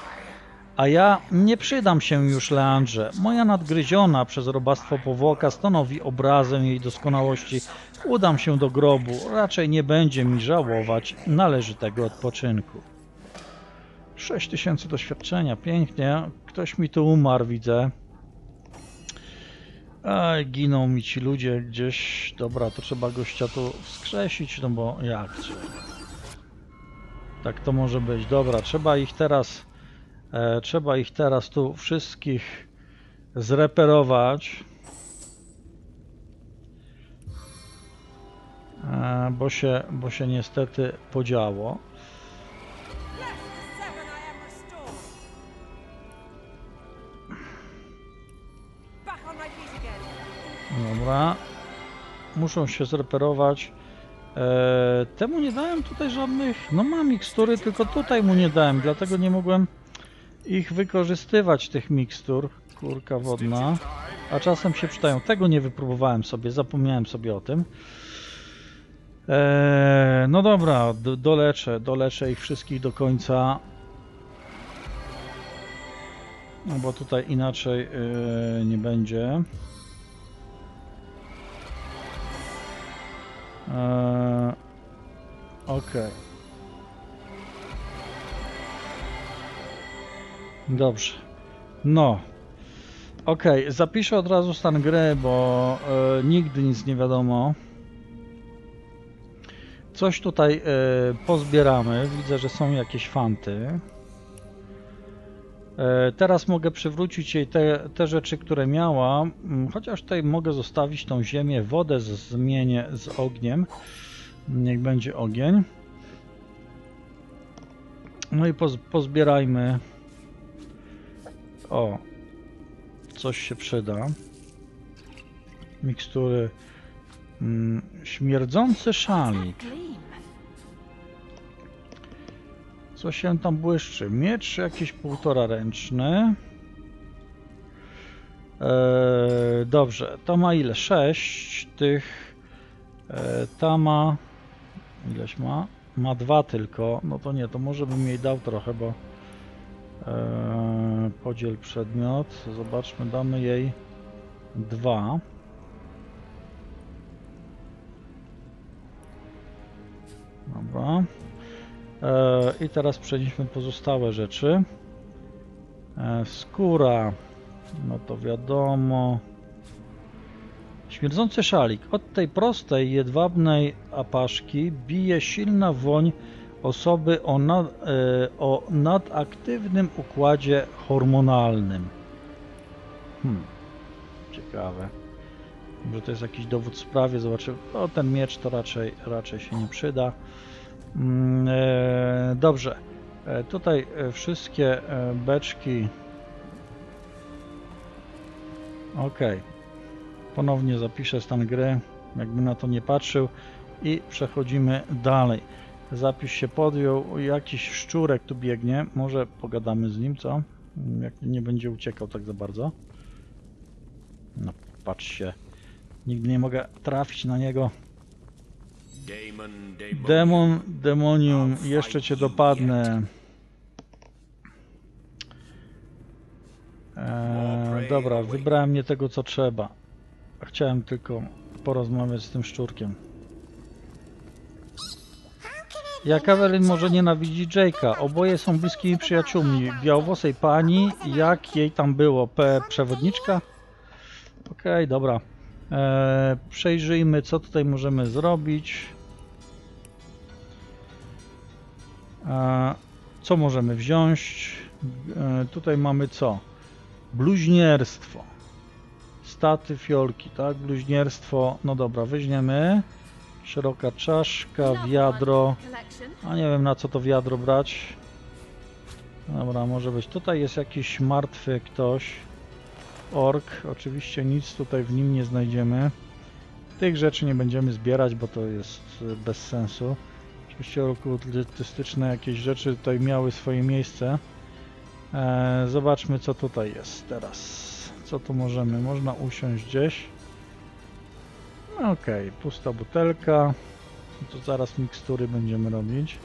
A ja nie przydam się już Leandrze. Moja nadgryziona przez robactwo powłoka stanowi obrazę jej doskonałości. Udam się do grobu, raczej nie będzie mi żałować należytego odpoczynku. sześć tysięcy doświadczenia, pięknie. Ktoś mi tu umarł, widzę. Aj, giną mi ci ludzie gdzieś. Dobra, to trzeba gościa tu wskrzesić, no bo jak? Tak to może być. Dobra, trzeba ich teraz e, trzeba ich teraz tu wszystkich zreperować. E, bo się, bo się niestety podziało. Dobra, muszą się zreperować. Eee, temu nie dałem tutaj żadnych, no mam mikstury, tylko tutaj mu nie dałem, dlatego nie mogłem ich wykorzystywać, tych mikstur. Kurka wodna, a czasem się przydają. Tego nie wypróbowałem sobie, zapomniałem sobie o tym. Eee, no dobra, do, doleczę, doleczę ich wszystkich do końca. No bo tutaj inaczej yy, nie będzie. Eee, ok. Dobrze. No, Ok, zapiszę od razu stan gry, bo e, nigdy nic nie wiadomo. Coś tutaj e, pozbieramy. Widzę, że są jakieś fanty. E, teraz mogę przywrócić jej te, te rzeczy, które miała. Chociaż tutaj mogę zostawić tą ziemię, wodę zmienię z ogniem. Niech będzie ogień. No i poz, pozbierajmy. O, coś się przyda. Mikstury. Mm, śmierdzący szalik. Co się tam błyszczy? Miecz jakiś półtora ręczny. Eee, dobrze, to ma ile? sześć tych. Eee, ta ma... Ileś ma? Ma dwa tylko. No to nie, to może bym jej dał trochę, bo... Eee, podziel przedmiot. Zobaczmy, damy jej dwa. Dobra. Eee, I teraz przejdźmy pozostałe rzeczy. Eee, skóra. No to wiadomo. Śmierdzący szalik. Od tej prostej, jedwabnej apaszki bije silna woń osoby o, nad, e, o nadaktywnym układzie hormonalnym. Hmm. Ciekawe. Może to jest jakiś dowód w sprawie. Zobaczymy. O, ten miecz to raczej, raczej się nie przyda. Mm, e, dobrze. E, tutaj e, wszystkie e, beczki. Ok. Ponownie zapiszę stan gry, jakby na to nie patrzył, i przechodzimy dalej. Zapis się podjął, jakiś szczurek tu biegnie, może pogadamy z nim, co? Jak nie będzie uciekał tak za bardzo. No patrz się, nigdy nie mogę trafić na niego. Demon, demonium, jeszcze cię dopadnę. Eee, dobra, wybrałem nie tego, co trzeba. Chciałem tylko porozmawiać z tym szczurkiem. Jak Evelyn może nienawidzić Jake'a? Oboje są bliskimi przyjaciółmi. Białowłosej pani, jak jej tam było? P. Przewodniczka? Okej, okay, dobra. Eee, przejrzyjmy, co tutaj możemy zrobić. Eee, co możemy wziąć? Eee, tutaj mamy co? Bluźnierstwo. Staty, fiolki, tak? Bluźnierstwo. No dobra, weźmiemy. Szeroka czaszka, wiadro. A nie wiem, na co to wiadro brać. Dobra, może być. Tutaj jest jakiś martwy ktoś. Ork. Oczywiście nic tutaj w nim nie znajdziemy. Tych rzeczy nie będziemy zbierać, bo to jest bez sensu. Oczywiście okultystyczne jakieś rzeczy tutaj miały swoje miejsce. Eee, zobaczmy, co tutaj jest teraz. Co tu możemy? Można usiąść gdzieś. Okej, okay, pusta butelka. To zaraz mikstury będziemy robić.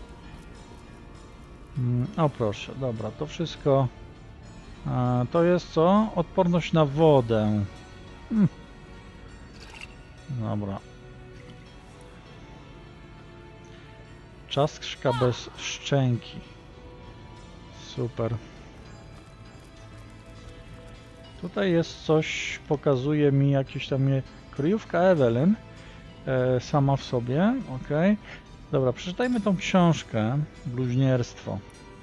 O proszę, dobra, to wszystko. A, to jest co? Odporność na wodę. Hmm. Dobra. Czaszka bez szczęki. Super. Tutaj jest coś, pokazuje mi jakieś tam je, kryjówka Evelyn e, sama w sobie, ok. Dobra, przeczytajmy tą książkę, Bluźnierstwo.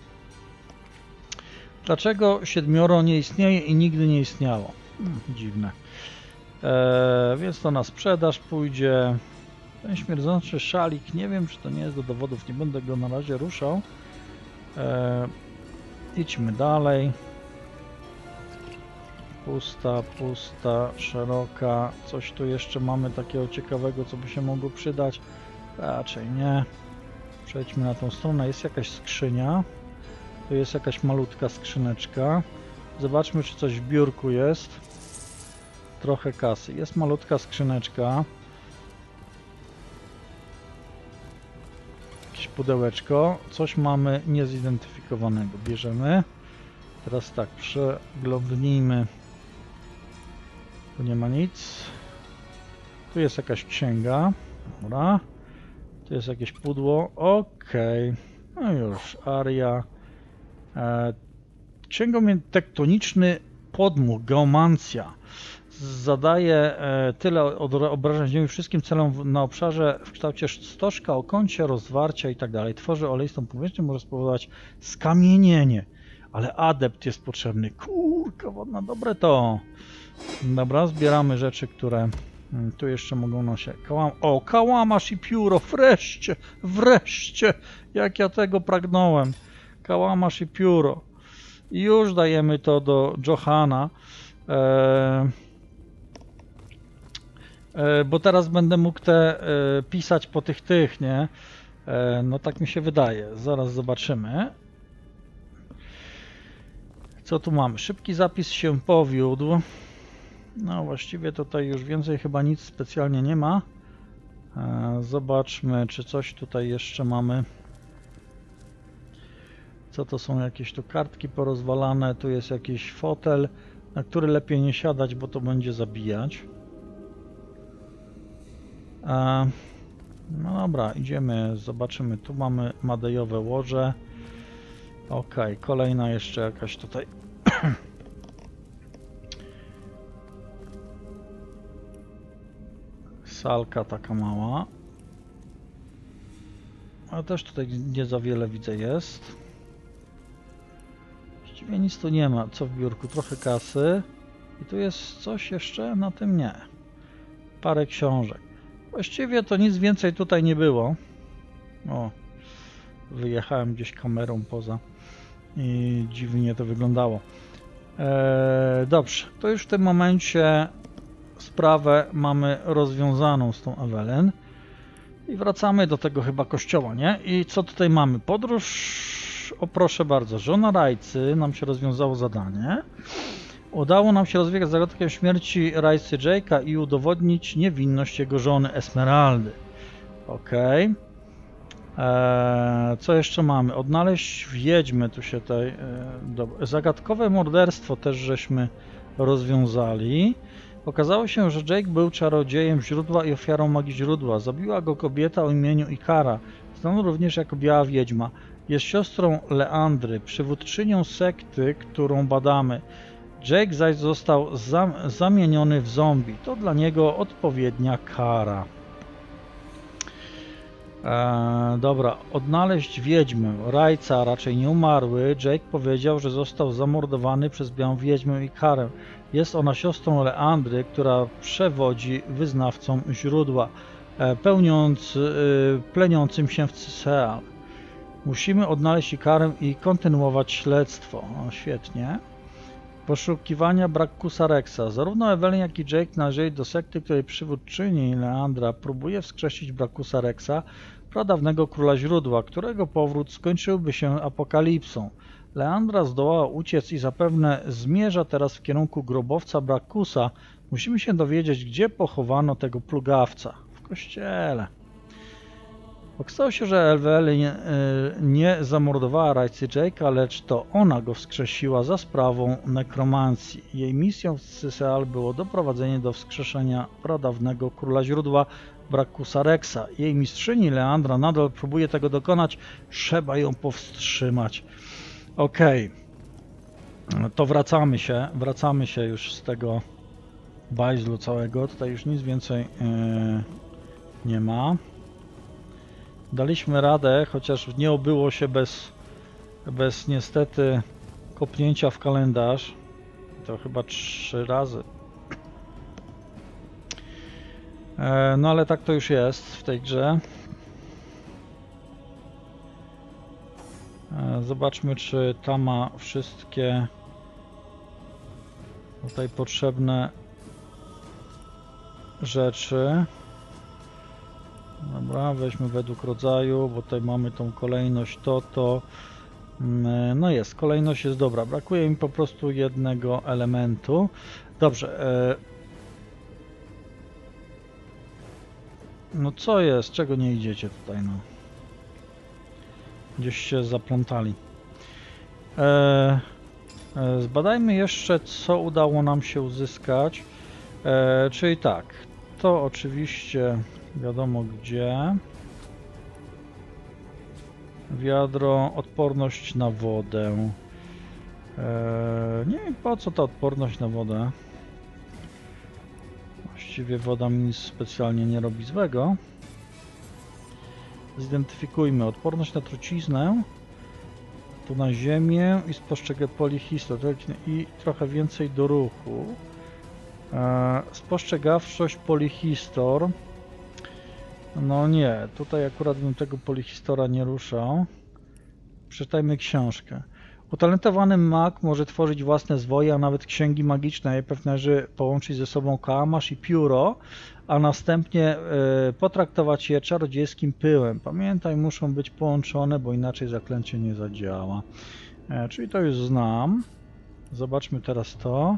Dlaczego siedmioro nie istnieje i nigdy nie istniało? Hmm, dziwne. E, więc to na sprzedaż pójdzie. Ten śmierdzący szalik, nie wiem, czy to nie jest do dowodów, nie będę go na razie ruszał. E, idźmy dalej. Pusta, pusta, szeroka. Coś tu jeszcze mamy takiego ciekawego, co by się mogło przydać? Raczej nie. Przejdźmy na tą stronę. Jest jakaś skrzynia. Tu jest jakaś malutka skrzyneczka. Zobaczmy, czy coś w biurku jest. Trochę kasy. Jest malutka skrzyneczka. Jakieś pudełeczko. Coś mamy niezidentyfikowanego. Bierzemy. Teraz tak, przeglądnijmy. Tu nie ma nic. Tu jest jakaś księga. Dobra. Tu jest jakieś pudło. Okej. No już. Aria. E, księgomień tektoniczny podmuch, geomancja. Zadaje e, tyle obrażeń ziemi wszystkim celom na obszarze w kształcie stożka, o kącie, rozwarcia i tak dalej. Tworzy oleistą powierzchnię, może spowodować skamienienie. Ale adept jest potrzebny. Kurka wodna, dobre to. Dobra, zbieramy rzeczy, które hmm, tu jeszcze mogą nosić. Kałam... O, kałamarz i pióro, wreszcie, wreszcie, jak ja tego pragnąłem. Kałamarz i pióro. I już dajemy to do Johana. E... E, bo teraz będę mógł te e, pisać po tych tych, nie? E, no tak mi się wydaje. Zaraz zobaczymy. Co tu mamy? Szybki zapis się powiódł. No właściwie tutaj już więcej chyba nic specjalnie nie ma. E, zobaczmy, czy coś tutaj jeszcze mamy. Co to są jakieś tu kartki porozwalane? Tu jest jakiś fotel, na który lepiej nie siadać, bo to będzie zabijać. E, no dobra, idziemy, zobaczymy. Tu mamy madejowe łoże. Ok, kolejna jeszcze jakaś tutaj. Salka taka mała. A też tutaj nie za wiele widzę jest. Właściwie nic tu nie ma. Co w biurku? Trochę kasy. I tu jest coś jeszcze? Na tym nie. Parę książek. Właściwie to nic więcej tutaj nie było. O, wyjechałem gdzieś kamerą poza i dziwnie to wyglądało. Eee, dobrze, to już w tym momencie sprawę mamy rozwiązaną z tą Evelyn. I wracamy do tego chyba kościoła, nie? I co tutaj mamy? Podróż, o proszę bardzo, żona rajcy, nam się rozwiązało zadanie. Udało nam się rozwiązać zagadkę śmierci rajcy Jake'a i udowodnić niewinność jego żony Esmeraldy. Ok. Eee, co jeszcze mamy? Odnaleźć wiedźmy, tu się tutaj... E, zagadkowe morderstwo też żeśmy rozwiązali. Okazało się, że Jake był czarodziejem źródła i ofiarą magii źródła. Zabiła go kobieta o imieniu Ikara, znana również jako Biała Wiedźma. Jest siostrą Leandry, przywódczynią sekty, którą badamy. Jake zaś został zam zamieniony w zombie. To dla niego odpowiednia kara. Eee, dobra, odnaleźć wiedźmę. Rajca raczej nie umarły. Jake powiedział, że został zamordowany przez Białą Wiedźmę i Karę. Jest ona siostrą Leandry, która przewodzi wyznawcom źródła, e, pełniąc, e, pleniącym się w Cyseal. Musimy odnaleźć Ikarę i kontynuować śledztwo. O, świetnie. Poszukiwania Braccusa Rexa. Zarówno Evelyn, jak i Jake należeli do sekty, której przywódczyni Leandra próbuje wskrzesić Braccusa Rexa, pradawnego króla źródła, którego powrót skończyłby się apokalipsą. Leandra zdołała uciec i zapewne zmierza teraz w kierunku grobowca Braccusa. Musimy się dowiedzieć, gdzie pochowano tego plugawca. W kościele. Okazało się, że Evelyn nie, nie zamordowała rajcy Jake'a, lecz to ona go wskrzesiła za sprawą nekromancji. Jej misją w Cyseal było doprowadzenie do wskrzeszenia pradawnego króla źródła Braccusa Rexa. Jej mistrzyni Leandra nadal próbuje tego dokonać. Trzeba ją powstrzymać. Okej. Okay. To wracamy się. Wracamy się już z tego bajzlu całego. Tutaj już nic więcej yy, nie ma. Daliśmy radę, chociaż nie obyło się bez, bez niestety kopnięcia w kalendarz. To chyba trzy razy. E, no ale tak to już jest w tej grze. E, zobaczmy, czy ta ma wszystkie tutaj potrzebne rzeczy. Dobra, weźmy według rodzaju, bo tutaj mamy tą kolejność to, to. No jest, kolejność jest dobra. Brakuje mi po prostu jednego elementu. Dobrze. E... No co jest? Czego nie idziecie tutaj, no? Gdzieś się zaplątali. E... E... Zbadajmy jeszcze, co udało nam się uzyskać. E... Czyli tak, to oczywiście... Wiadomo gdzie. Wiadro, odporność na wodę. Eee, nie wiem po co ta odporność na wodę. Właściwie woda mi nic specjalnie nie robi złego. Zidentyfikujmy odporność na truciznę. Tu na ziemię i spostrzegę polihistor i trochę więcej do ruchu. Eee, spostrzegawczość polihistor. No nie, tutaj akurat bym tego polihistora nie ruszał. Przeczytajmy książkę. Utalentowany mag może tworzyć własne zwoje, a nawet księgi magiczne. Najpierw należy połączyć ze sobą kałamarz i pióro, a następnie y, potraktować je czarodziejskim pyłem. Pamiętaj, muszą być połączone, bo inaczej zaklęcie nie zadziała. E, czyli to już znam. Zobaczmy teraz to.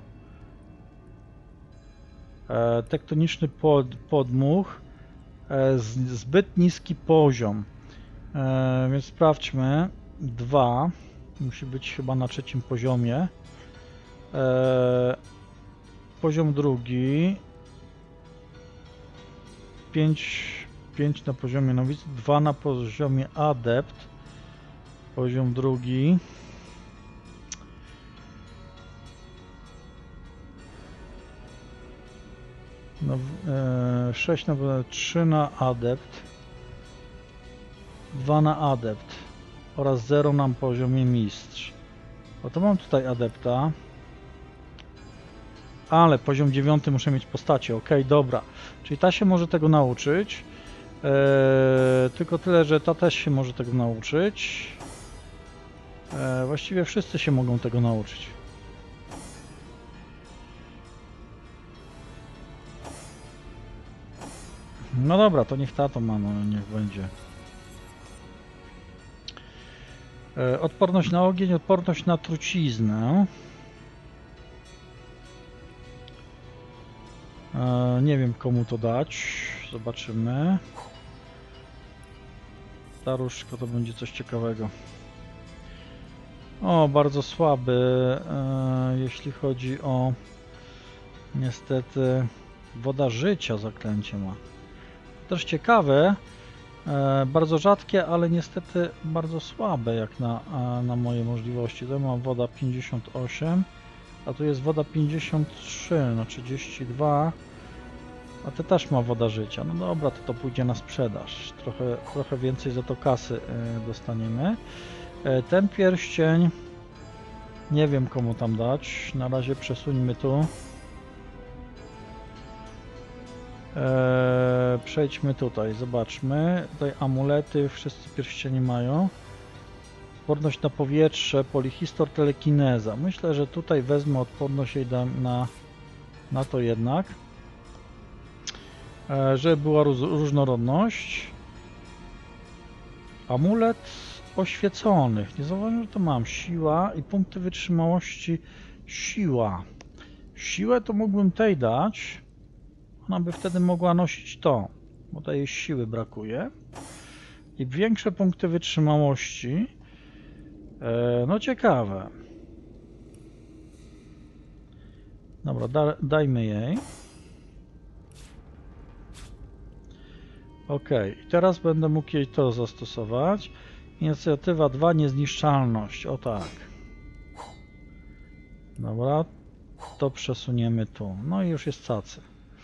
E, tektoniczny pod, podmuch. E, z, zbyt niski poziom. E, więc sprawdźmy. dwa. Musi być chyba na trzecim poziomie. Eee, poziom drugi. pięć, pięć na poziomie nowicy, dwa na poziomie adept. Poziom drugi. No, eee, sześć na trzy na adept. dwa na adept. Oraz zero na poziomie mistrz. Oto mam tutaj adepta. Ale poziom dziewiąty muszę mieć postacie. Ok, dobra. Czyli ta się może tego nauczyć. Eee, tylko tyle, że ta też się może tego nauczyć. Eee, właściwie wszyscy się mogą tego nauczyć. No dobra, to niech ta to ma, no niech będzie. Odporność na ogień, odporność na truciznę. E, nie wiem komu to dać. Zobaczymy. Staruszko to będzie coś ciekawego. O, bardzo słaby, e, jeśli chodzi o niestety woda życia zaklęcie ma. Też ciekawe. E, bardzo rzadkie, ale niestety bardzo słabe jak na, na moje możliwości. Tu mam woda pięćdziesiąt osiem, a tu jest woda pięćdziesiąt trzy, no trzydzieści dwa, a te też ma woda życia. No dobra, to to pójdzie na sprzedaż. Trochę, trochę więcej za to kasy e, dostaniemy. E, ten pierścień nie wiem komu tam dać. Na razie przesuńmy tu. Eee, przejdźmy tutaj, zobaczmy. Tutaj amulety, wszyscy pierścienie mają. Odporność na powietrze, polihistor, telekineza. Myślę, że tutaj wezmę odporność i dam na, na to jednak. Eee, żeby była róż, różnorodność. Amulet oświeconych. Nie zauważyłem, że to mam. Siła i punkty wytrzymałości. Siła. Siłę to mógłbym tej dać. Ona by wtedy mogła nosić to, bo tej siły brakuje. I większe punkty wytrzymałości. E, no ciekawe. Dobra, da, dajmy jej. Ok, i teraz będę mógł jej to zastosować. Inicjatywa dwa, niezniszczalność. O tak. Dobra, to przesuniemy tu. No i już jest cacy.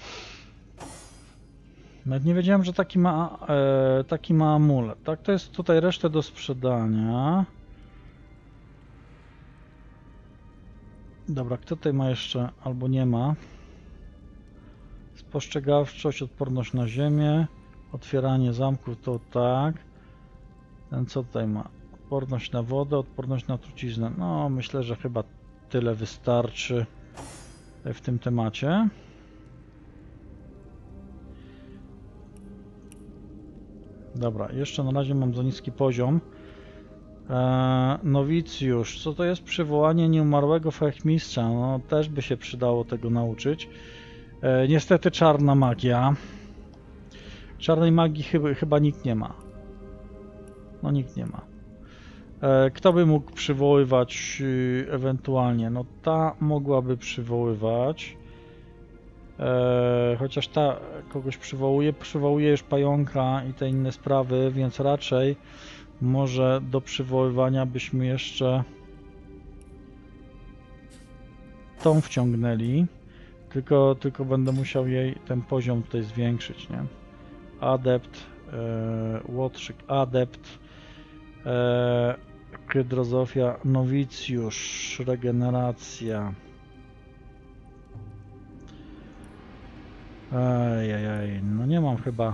Nawet nie wiedziałem, że taki ma, e, taki ma amulet. Tak, to jest tutaj resztę do sprzedania. Dobra, kto tutaj ma jeszcze, albo nie ma? Spostrzegawczość, odporność na ziemię, otwieranie zamków, to tak. Ten co tutaj ma? Odporność na wodę, odporność na truciznę. No, myślę, że chyba tyle wystarczy w tym temacie. Dobra, jeszcze na razie mam za niski poziom. Eee, nowicjusz, co to jest przywołanie nieumarłego Wszechmistrza? No też by się przydało tego nauczyć. Eee, niestety czarna magia. Czarnej magii chyba, chyba nikt nie ma. No nikt nie ma. Eee, kto by mógł przywoływać yy, ewentualnie? No ta mogłaby przywoływać. Eee, chociaż ta kogoś przywołuje, przywołuje już pająka i te inne sprawy, więc raczej może do przywoływania byśmy jeszcze tą wciągnęli, tylko, tylko będę musiał jej ten poziom tutaj zwiększyć, nie? Adept, e, Łotrzyk, Adept, e, Hydrozofia, Nowicjusz, Regeneracja. Ejejej, no nie mam chyba.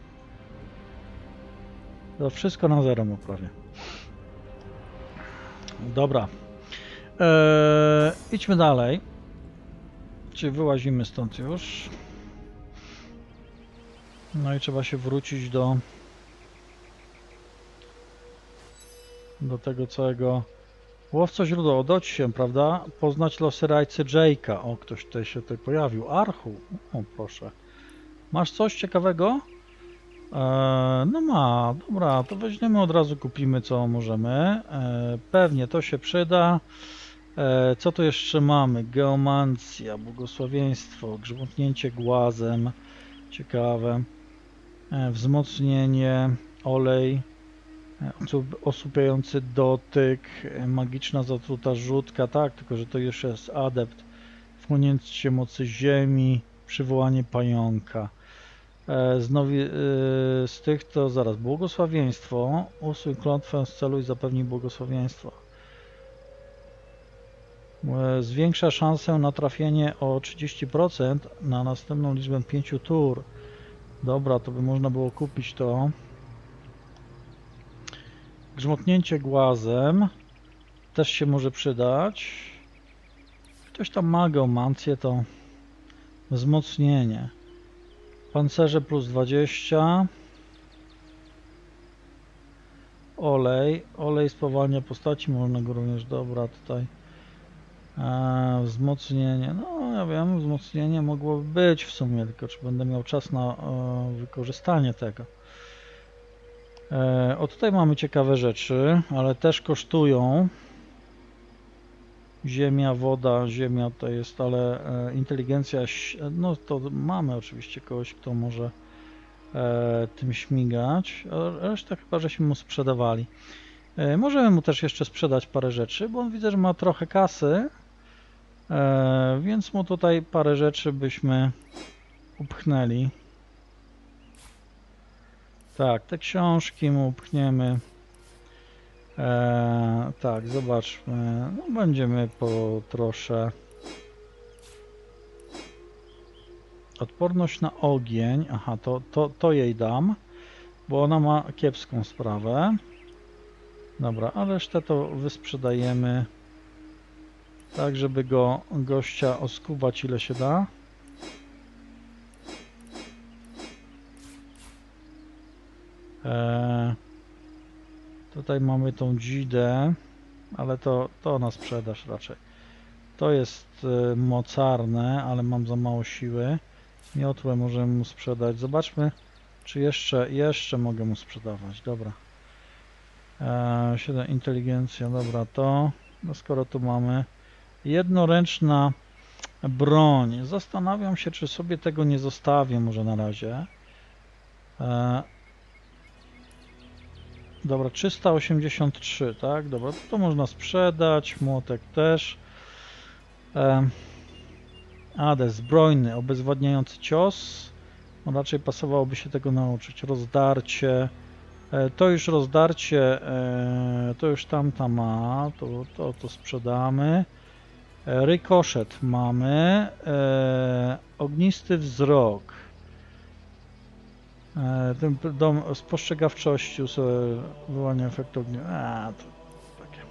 To wszystko na zero mu prawie. Dobra. Eee, idźmy dalej. Czyli wyłazimy stąd już. No i trzeba się wrócić do do tego całego łowco źródła, ododź się, prawda? Poznać losy rajcy Jake'a. O, ktoś tutaj się tutaj pojawił. Archu. O, proszę. Masz coś ciekawego? Eee, no ma, dobra, to weźmiemy od razu, kupimy co możemy. Eee, pewnie to się przyda. Eee, co tu jeszcze mamy? Geomancja, błogosławieństwo, grzmotnięcie głazem. Ciekawe. Eee, wzmocnienie, olej, osłupiający dotyk, magiczna zatruta rzutka, tak, tylko że to już jest adept. Wchłonięcie mocy ziemi, przywołanie pająka. E, z, nowi, e, z tych to zaraz błogosławieństwo, usuń klątwę z celu i zapewnij błogosławieństwo. E, zwiększa szansę na trafienie o trzydzieści procent na następną liczbę pięciu tur. Dobra, to by można było kupić to. Grzmotnięcie głazem też się może przydać. Ktoś tam ma geomancję, to wzmocnienie. Pancerze plus dwadzieścia. Olej. Olej spowalnia postaci, można go również, dobra, tutaj. Eee, wzmocnienie. No ja wiem, wzmocnienie mogłoby być w sumie, tylko czy będę miał czas na e, wykorzystanie tego. E, o, tutaj mamy ciekawe rzeczy, ale też kosztują. Ziemia, woda, ziemia to jest, ale e, inteligencja, no to mamy oczywiście kogoś, kto może e, tym śmigać, a resztę chyba żeśmy mu sprzedawali. E, możemy mu też jeszcze sprzedać parę rzeczy, bo on widzę, że ma trochę kasy, e, więc mu tutaj parę rzeczy byśmy upchnęli. Tak, te książki mu upchniemy. Eee, tak, zobaczmy. No, będziemy po trosze. Odporność na ogień. Aha, to, to, to jej dam, bo ona ma kiepską sprawę. Dobra, a resztę to wysprzedajemy. Tak, żeby go gościa oskuwać ile się da. Eee, tutaj mamy tą dzidę, ale to, to na sprzedaż raczej. To jest y, mocarne, ale mam za mało siły. Miotłę możemy mu sprzedać. Zobaczmy, czy jeszcze, jeszcze mogę mu sprzedawać. Dobra. Eee, siedem inteligencja, dobra, to. No skoro tu mamy jednoręczna broń. Zastanawiam się, czy sobie tego nie zostawię może na razie. Eee, Dobra, trzysta osiemdziesiąt trzy, tak? Dobra, to, to można sprzedać, młotek też. E, Ades, zbrojny, obezwładniający cios. No, raczej pasowałoby się tego nauczyć. Rozdarcie. E, to już rozdarcie, e, to już tamta ma, to, to, to sprzedamy. E, rykoszet mamy. E, ognisty wzrok. E, ten dom spostrzegawczości wyłania efekt ognia. A, to takie.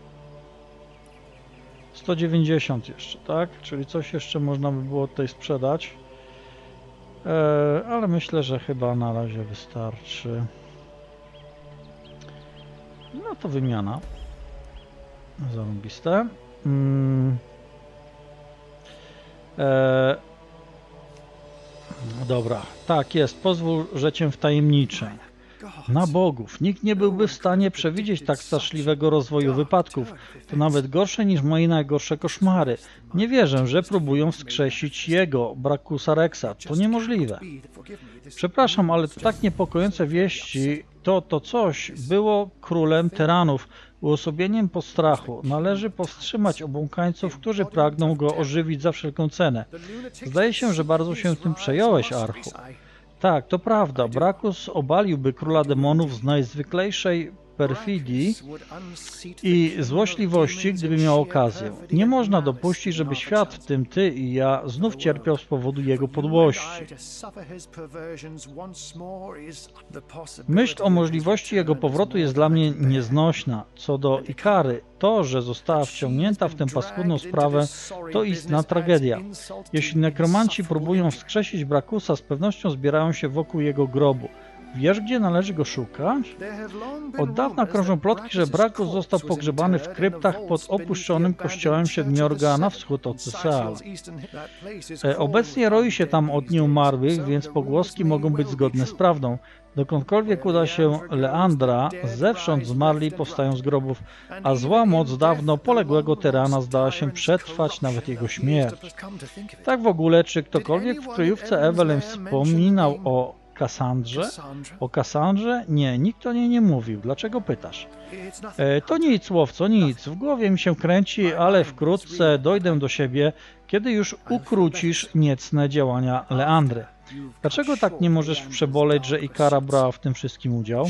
sto dziewięćdziesiąt jeszcze, tak? Czyli coś jeszcze można by było tutaj sprzedać. E, ale myślę, że chyba na razie wystarczy. No to wymiana. Zarąbiste. Mm. E, Dobra, tak jest, pozwól, że cię wtajemniczę. Na bogów, nikt nie byłby w stanie przewidzieć tak straszliwego rozwoju wypadków. To nawet gorsze niż moje najgorsze koszmary. Nie wierzę, że próbują wskrzesić jego, Brakusa Rexa. To niemożliwe. Przepraszam, ale to tak niepokojące wieści. To to coś było królem tyranów, Uosobieniem postrachu należy powstrzymać obłąkańców, którzy pragną go ożywić za wszelką cenę. Zdaje się, że bardzo się tym przejąłeś, Archu. Tak, to prawda. Brakus obaliłby króla demonów z najzwyklejszej perfidii i złośliwości, gdyby miał okazję. Nie można dopuścić, żeby świat, w tym ty i ja, znów cierpiał z powodu jego podłości. Myśl o możliwości jego powrotu jest dla mnie nieznośna. Co do Ikary, to, że została wciągnięta w tę paskudną sprawę, to istna tragedia. Jeśli nekromanci próbują wskrzesić Brakusa, z pewnością zbierają się wokół jego grobu. Wiesz, gdzie należy go szukać? Od dawna krążą plotki, że Brakus został pogrzebany w kryptach pod opuszczonym kościołem Siedmiorga na wschód od Tyseala. Obecnie roi się tam od nieumarłych, więc pogłoski mogą być zgodne z prawdą. Dokądkolwiek uda się Leandra, zewsząd zmarli powstają z grobów, a zła moc dawno poległego tyrana zdała się przetrwać nawet jego śmierć. Tak w ogóle, czy ktokolwiek w kryjówce Evelyn wspominał o Kassandrze? O Kassandrze? Nie, nikt o niej nie mówił. Dlaczego pytasz? E, to nic, łowco, nic. W głowie mi się kręci, ale wkrótce dojdę do siebie, kiedy już ukrócisz niecne działania Leandry. Dlaczego tak nie możesz przeboleć, że Ikara brała w tym wszystkim udział?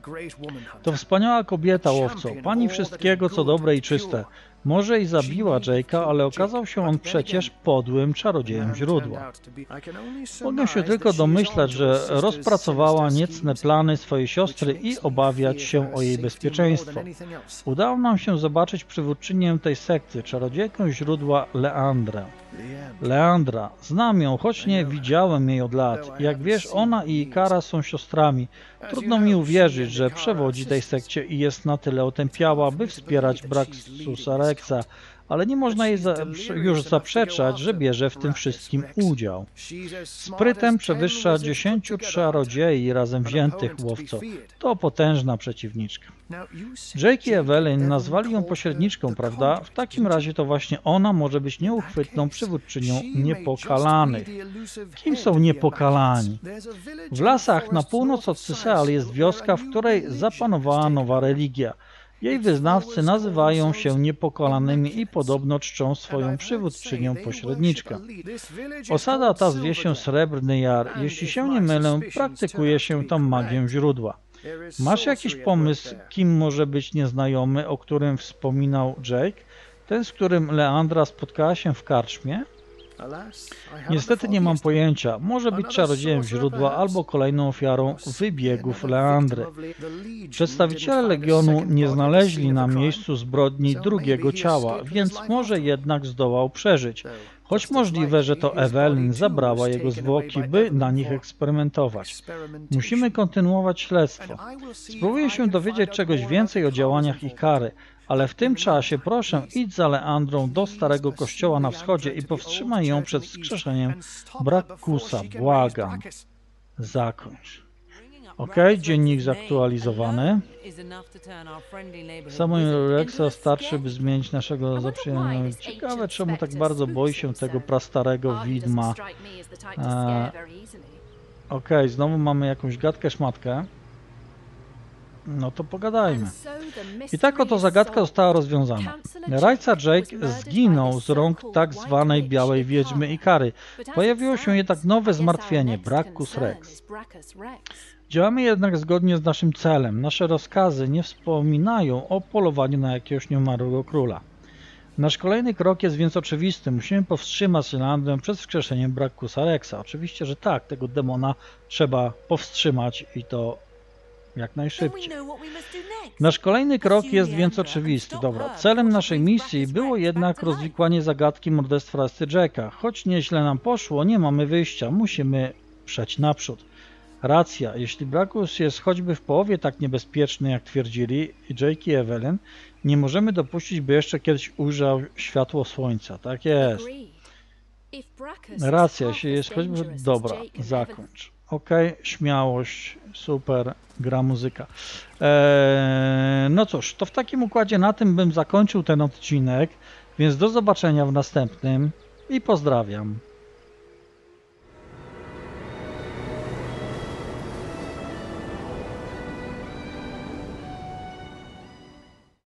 To wspaniała kobieta, łowco, pani wszystkiego, co dobre i czyste. Może i zabiła Jake'a, ale okazał się on przecież podłym czarodziejem źródła. Mogę się tylko domyślać, że rozpracowała niecne plany swojej siostry i obawiać się o jej bezpieczeństwo. Udało nam się zobaczyć przywódczynię tej sekty, czarodziejkę źródła Leandrę. Leandra, znam ją, choć nie widziałem jej od lat. Jak wiesz, ona i Ikara są siostrami. Trudno mi uwierzyć, że przewodzi tej sekcie i jest na tyle otępiała, by wspierać Brakusa Rexa, ale nie można jej za, już zaprzeczać, że bierze w tym wszystkim udział. Sprytem przewyższa dziesięciu czarodziei razem wziętych, łowco. To potężna przeciwniczka. Jake i Evelyn nazwali ją pośredniczką, prawda? W takim razie to właśnie ona może być nieuchwytną przywódczynią niepokalanych. Kim są niepokalani? W lasach na północ od Tyseal jest wioska, w której zapanowała nowa religia. Jej wyznawcy nazywają się niepokalanymi i podobno czczą swoją przywódczynią pośredniczkę. Osada ta zwie się Srebrny Jar. Jeśli się nie mylę, praktykuje się tam magię źródła. Masz jakiś pomysł, kim może być nieznajomy, o którym wspominał Jake? Ten, z którym Leandra spotkała się w karczmie? Niestety nie mam pojęcia. Może być czarodziejem źródła albo kolejną ofiarą wybiegów Leandry. Przedstawiciele Legionu nie znaleźli na miejscu zbrodni drugiego ciała, więc może jednak zdołał przeżyć. Choć możliwe, że to Evelyn zabrała jego zwłoki, by na nich eksperymentować. Musimy kontynuować śledztwo. Spróbuję się dowiedzieć czegoś więcej o działaniach Ikary, ale w tym czasie proszę idź za Leandrą do starego kościoła na wschodzie i powstrzymaj ją przed wskrzeszeniem Brakusa. Błagam. Zakończ. Ok, dziennik zaktualizowany. Samuel Rexa starczy, by zmienić naszego zaprzyjaźnionego. Ciekawe, czemu tak bardzo boi się tego prastarego widma. E, ok, znowu mamy jakąś gadkę szmatkę. No to pogadajmy. I tak oto zagadka została rozwiązana. Rajca Jake zginął z rąk tak zwanej Białej Wiedźmy Ikary. Pojawiło się jednak nowe zmartwienie, Brakus Rex. Działamy jednak zgodnie z naszym celem. Nasze rozkazy nie wspominają o polowaniu na jakiegoś nieumarłego króla. Nasz kolejny krok jest więc oczywisty. Musimy powstrzymać Leandrę przed wskrzeszeniem Brakusa Rexa. Oczywiście, że tak, tego demona trzeba powstrzymać i to jak najszybciej. Nasz kolejny krok jest więc oczywisty. Dobra, celem naszej misji było jednak rozwikłanie zagadki morderstwa Jacka. Choć nieźle nam poszło, nie mamy wyjścia. Musimy przejść naprzód. Racja, jeśli Brakus jest choćby w połowie tak niebezpieczny, jak twierdzili Jake i Evelyn, nie możemy dopuścić, by jeszcze kiedyś ujrzał światło słońca. Tak jest. Racja, jeśli jest choćby... Dobra, zakończ. Ok, śmiałość, super, gra muzyka. Eee, no cóż, to w takim układzie na tym bym zakończył ten odcinek, więc do zobaczenia w następnym i pozdrawiam.